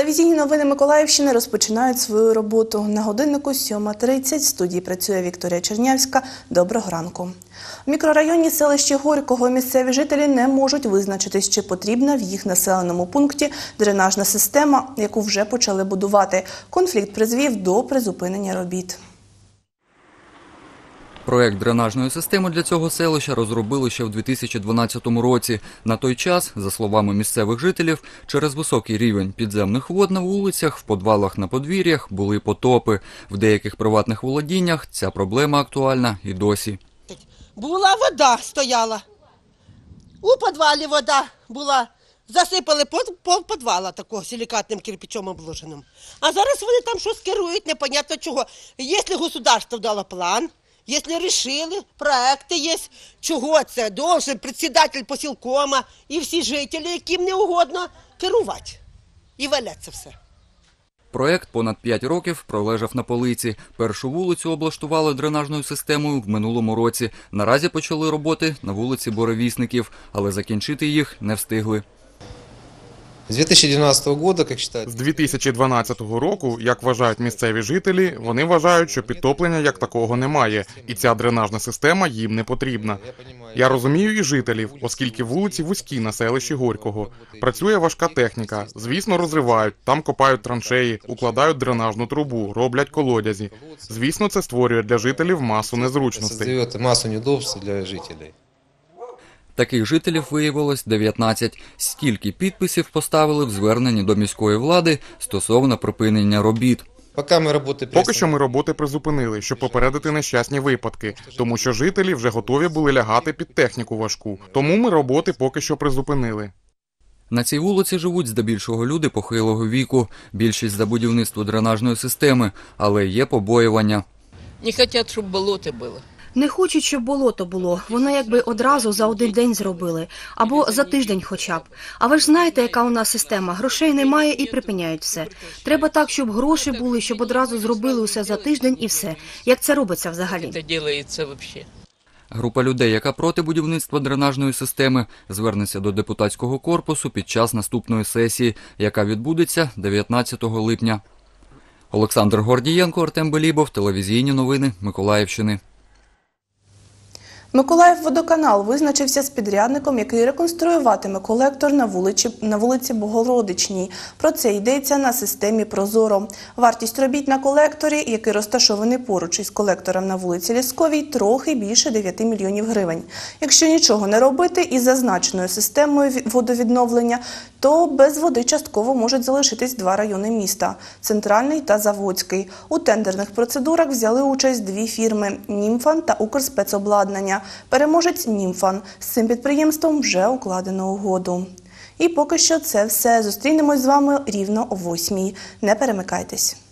Телевізійні новини Миколаївщини розпочинають свою роботу. На годиннику 7:30 в студії працює Вікторія Чернявська. Доброго ранку. В мікрорайоні селища Горького місцеві жителі не можуть визначитись, чи потрібна в їх населеному пункті дренажна система, яку вже почали будувати. Конфлікт призвів до призупинення робіт. Проект дренажної системи для цього селища розробили ще в 2012 році. На той час, за словами місцевих жителів, через високий рівень підземних вод на вулицях, в підвалах на подвір'ях були потопи. В деяких приватних володіннях ця проблема актуальна і досі. Була вода, стояла. У підвалі вода була. Засипали пол підвала такого силікатним кирпичом обложеним. А зараз вони там щось керують, непонятно чого. Якщо государство дало план, якщо вирішили, проекти є, чого це, должен председатель посілкома і всі жителі, яким не угодно, керувати. І валяться все. Проект понад 5 років пролежав на полиці. Першу вулицю облаштували дренажною системою в минулому році. Наразі почали роботи на вулиці Буревісників, але закінчити їх не встигли. З 2012 року, як вважають місцеві жителі, вони вважають, що підтоплення як такого немає, і ця дренажна система їм не потрібна. Я розумію і жителів, оскільки вулиці вузькі на селищі Горького. Працює важка техніка, звісно, розривають, там копають траншеї, укладають дренажну трубу, роблять колодязі. Звісно, це створює для жителів масу незручностей. Таких жителів виявилось 19. Стільки підписів поставили в зверненні до міської влади стосовно припинення робіт. Поки що ми роботи призупинили, щоб попередити нещасні випадки, тому що жителі вже готові були лягати під техніку важку. Тому ми роботи поки що призупинили. На цій вулиці живуть здебільшого люди похилого віку. Більшість за будівництво дренажної системи, але є побоювання. Не хочуть, щоб болото було. Не хочуть, щоб болото було. Воно якби одразу за один день зробили. Або за тиждень хоча б. А ви ж знаєте, яка у нас система. Грошей немає і припиняють все. Треба так, щоб гроші були, щоб одразу зробили усе за тиждень і все. Як це робиться взагалі? Це робиться взагалі. Група людей, яка проти будівництва дренажної системи, звернеться до депутатського корпусу під час наступної сесії, яка відбудеться 19 липня. Олександр Гордієнко, Артем Белібов, телевізійні новини Миколаївщини. Миколаївводоканал визначився з підрядником, який реконструюватиме колектор на вулиці Богородичній. Про це йдеться на системі «Прозоро». Вартість робіт на колекторі, який розташований поруч із колектором на вулиці Лісковій, трохи більше 9 мільйонів гривень. Якщо нічого не робити із зазначеною системою водовідновлення, то без води частково можуть залишитись 2 райони міста – Центральний та Заводський. У тендерних процедурах взяли участь 2 фірми – «Німфан» та «Укрспецобладнання». Переможець «Німфан». З цим підприємством вже укладено угоду. І поки що це все. Зустрінемось з вами рівно о 8:00. Не перемикайтесь.